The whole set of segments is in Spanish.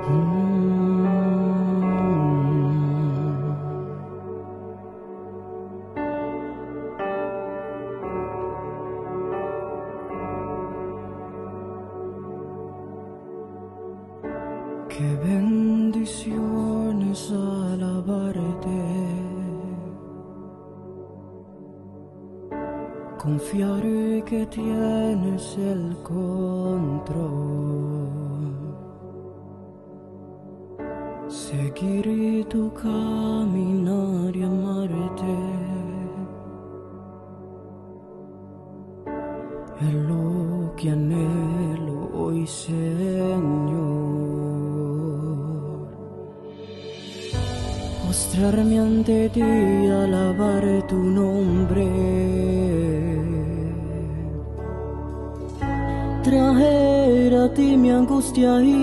Qué bendiciones alabarte, confiar que tienes el control, seguir tu caminar y amarte, es lo que anhelo hoy, Señor. Postrarme ante ti y alabar tu nombre, traer a ti mi angustia y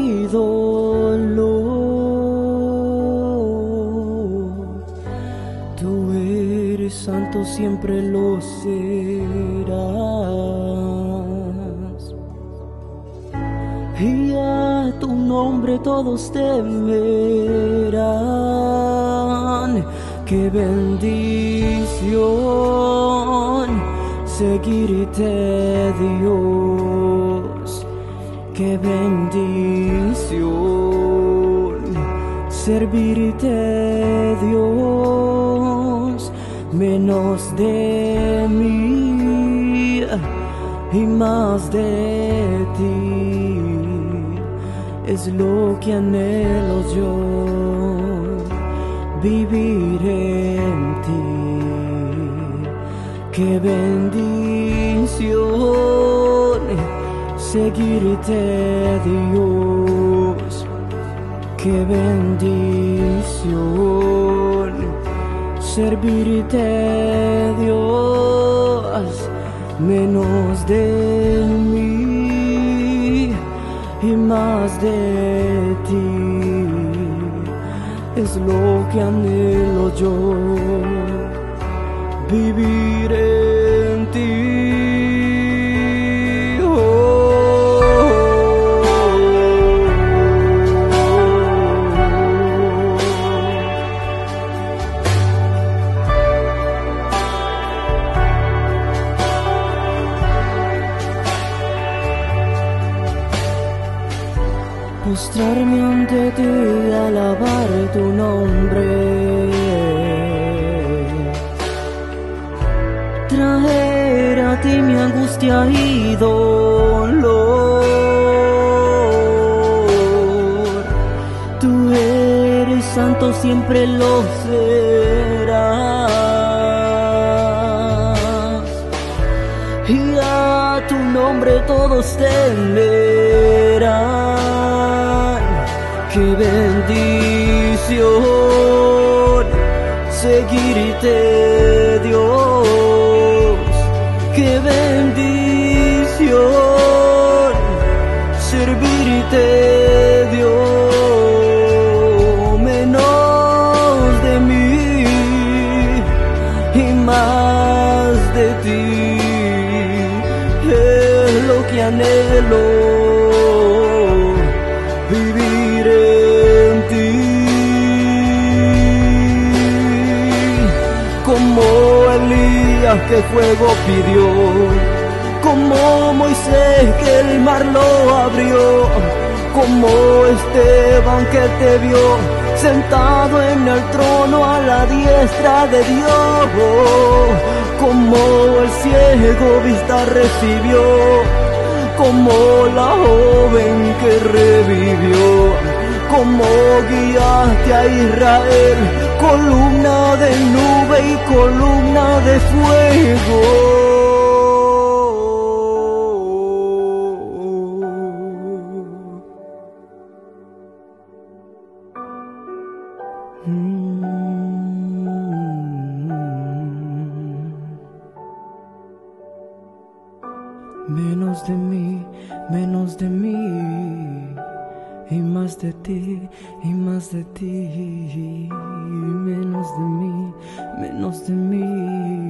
dolor. Tú eres santo, siempre lo serás, y a tu nombre todos temerán. Qué bendición seguirte, Dios. Qué bendición servirte, Dios. Menos de mí y más de ti es lo que anhelo yo, vivir en ti. Qué bendición seguirte, Dios. Qué bendición servirte, Dios. Menos de mí y más de ti es lo que anhelo yo, vivir en ti. Postrarme ante ti y alabar tu nombre, traer a ti mi angustia y dolor. Tú eres santo, siempre lo serás, y a tu nombre todos temerán. Qué bendición seguirte, Dios. Qué bendición servirte, Dios. Menos de mí y más de ti es lo que anhelo, vivir en ti. Como Elías que fuego pidió, como Moisés que el mar lo abrió, como Esteban que te vio sentado en el trono a la diestra de Dios, como el ciego vista recibió, como la joven que revivió, como guiaste a Israel, columna de nube y columna de fuego. Menos de mí, y más de ti, y más de ti, menos de mí, menos de mí.